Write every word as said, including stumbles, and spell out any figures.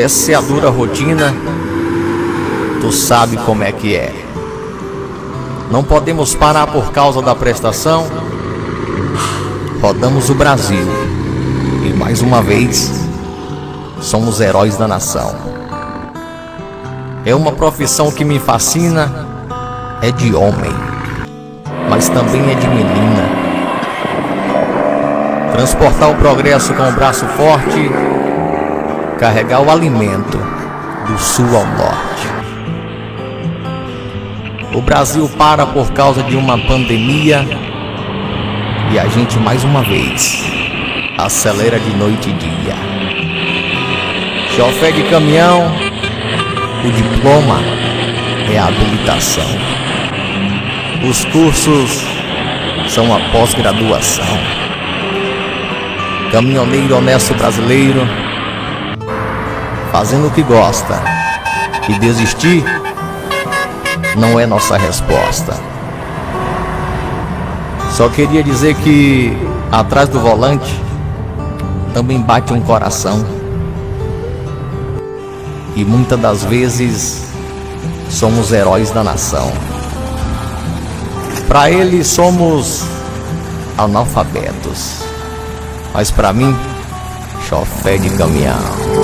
Essa é a dura rotina, tu sabe como é que é. Não podemos parar por causa da prestação. Rodamos o Brasil e mais uma vez somos heróis da nação. É uma profissão que me fascina, é de homem, mas também é de menina. Transportar o progresso com o braço forte, carregar o alimento do sul ao norte. O Brasil para por causa de uma pandemia e a gente mais uma vez acelera de noite e dia. Chofé de caminhão, o diploma é a habilitação. Os cursos são a pós-graduação. Caminhoneiro honesto brasileiro, fazendo o que gosta, e desistir não é nossa resposta. Só queria dizer que atrás do volante também bate um coração, e muitas das vezes somos heróis da nação. Para eles somos analfabetos, mas para mim, chofé de caminhão.